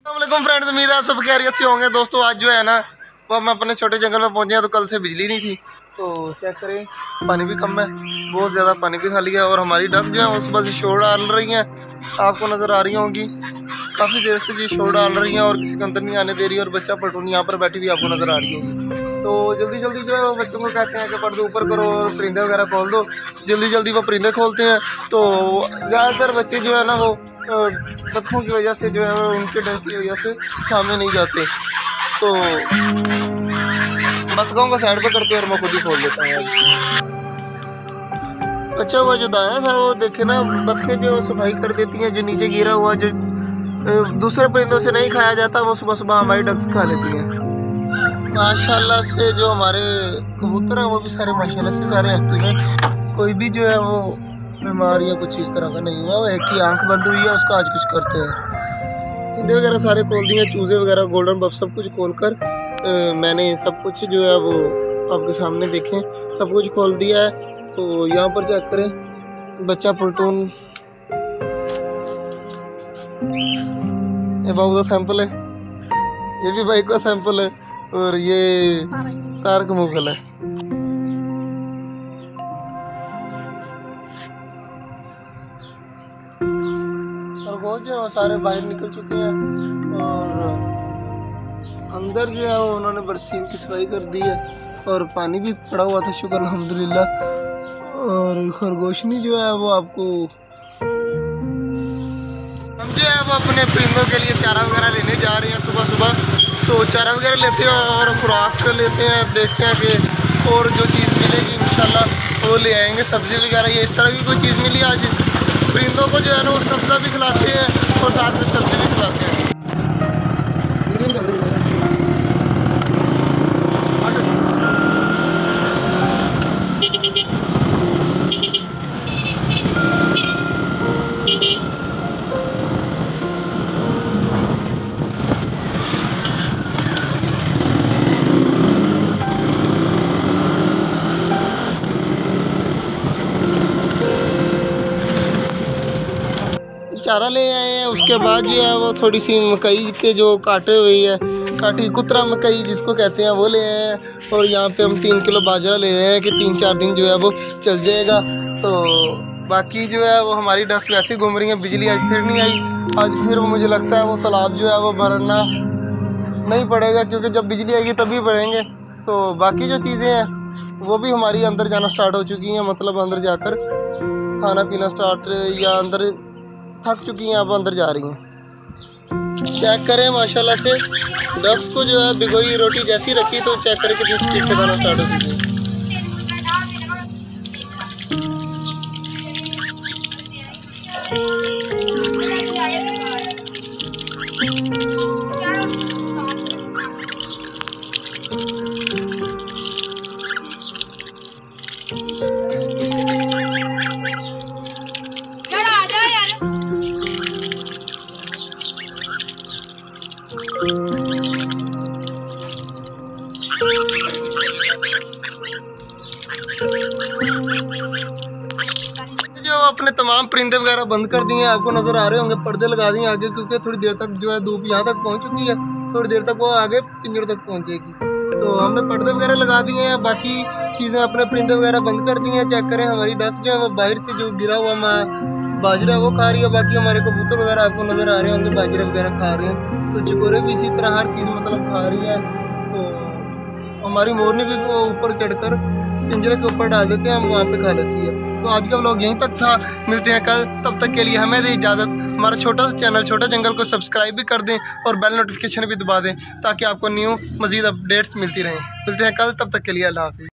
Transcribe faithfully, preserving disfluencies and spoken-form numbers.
अस्सलामुअलैकुम फ्रेंड्स, उम्मीद है आप सब खैरियत से होंगे। दोस्तों आज जो है ना वो हम अपने छोटे जंगल में पहुंचे हैं, तो कल से बिजली नहीं थी, तो चेक करें पानी भी कम है, बहुत ज़्यादा पानी भी खाली है। और हमारी डक जो है वो सुबह से शोर डाल रही हैं, आपको नज़र आ रही होंगी, काफ़ी देर से जी शोर डाल रही हैं और किसी को अंदर नहीं आने दे रही है। और बच्चा पटून यहाँ पर बैठी हुई आपको नज़र आ रही होगी। तो जल्दी जल्दी जो है वो बच्चों को कहते हैं कि पर्दे ऊपर करो और परिंदे वगैरह खोल दो। जल्दी जल्दी वो परिंदे खोलते हैं, तो ज़्यादातर बच्चे जो है ना वो बतखों की वजह से जो है उनके डर की वजह से सामने नहीं जाते, तो बतखों को साइड पर करते हैं और मैं खुद ही खोल देता हूँ। बच्चा हुआ जो दाना था वो देखे ना, बतखें जो सफाई कर देती हैं, जो नीचे गिरा हुआ जो दूसरे परिंदों से नहीं खाया जाता वो सुबह सुबह हमारी डक्स खा लेती हैं। माशाल्लाह से जो हमारे कबूतर हैं वो भी सारे माशाल्लाह से सारे एक्टिव हैं, कोई भी जो है वो बीमार या कुछ इस तरह का नहीं हुआ। वो एक ही आंख बंद हुई है, उसका आज कुछ करते हैं। इंदे वगैरह सारे खोल दिए, चूजे वगैरह गोल्डन बफ सब कुछ खोल कर आ, मैंने सब कुछ जो है वो आपके सामने देखें सब कुछ खोल दिया है। तो यहाँ पर चेक करें बच्चा प्रोटून, ये बाबू का सैंपल है, ये भी भाई का सैंपल है, और ये तारक मुगल है। खरगोश जो है वो सारे बाहर निकल चुके हैं और अंदर जो है वो उन्होंने बरसीन की सफाई कर दी है और पानी भी पड़ा हुआ था, शुक्र अल्हम्दुलिल्लाह। और खरगोशनी जो है वो आपको हम जो है वो अपने परिंदों के लिए चारा वगैरह लेने जा रहे हैं सुबह सुबह, तो चारा वगैरह लेते हैं और खुराक कर लेते हैं, देखते हैं कि और जो चीज़ मिलेगी इंशाल्लाह वो ले आएंगे। सब्ज़ी वगैरह ये इस तरह की कोई चीज़ मिली आज परिंदों को जो है ना वो सब्ज़ा भी खिलाते हैं और साथ में सब्ज़ी भी खिलाते हैं। चारा ले आए हैं, उसके बाद जो है वो थोड़ी सी मकई के जो काटे हुई है, काटी कुतरा मकई जिसको कहते हैं वो ले आए हैं। और यहाँ पे हम तीन किलो बाजरा ले रहे हैं कि तीन चार दिन जो है वो चल जाएगा। तो बाकी जो है वो हमारी डक्स वैसे ही घूम रही हैं। बिजली आज फिर नहीं आई, आज फिर मुझे लगता है वो तालाब जो है वो भरना नहीं पड़ेगा, क्योंकि जब बिजली आएगी तभी भरेंगे। तो बाकी जो चीज़ें हैं वो भी हमारी अंदर जाना स्टार्ट हो चुकी हैं, मतलब अंदर जाकर खाना पीना स्टार्ट या अंदर थक चुकी हैं, अब अंदर जा रही हैं। चेक करें माशाल्लाह से डक्स को जो है भिगोई रोटी जैसी रखी, तो चेक करें कितनी स्पीड से खाना स्टार्ट हो चुकी है। जो अपने तमाम परिंदे वगैरह बंद कर दिए हैं, आपको नजर आ रहे होंगे, पर्दे लगा दिए आगे, क्योंकि थोड़ी देर तक जो है धूप यहाँ तक पहुँच चुकी है, थोड़ी देर तक वो आगे पिंजरे तक पहुँचेगी। तो हमने पर्दे वगैरह लगा दिए हैं, बाकी चीज़ें अपने परिंदे वगैरह बंद कर दी हैं। चेक करें हमारी डक जो है वो बाहर से जो गिरा हुआ बाजरा वो खा रही है, बाकी हमारे कबूतर वगैरह आपको नज़र आ रहे होंगे बाजरा वगैरह खा रहे हैं, तो चिकोरे भी इसी तरह हर चीज़ मतलब खा रही है। तो हमारी मोरनी भी वो ऊपर चढ़कर पिंजरे के ऊपर डाल देते हैं, हम वहाँ पे खा लेती है। तो आज का व्लॉग यहीं तक था, मिलते हैं कल, तब तक के लिए हमें दे इजाज़त। हमारा छोटा सा चैनल छोटा जंगल को सब्सक्राइब भी कर दें और बेल नोटिफिकेशन भी दबा दें, ताकि आपको न्यू मज़ीद अपडेट्स मिलती रहें। मिलते हैं कल, तब तक के लिए अल्लाह हाफ़िज़।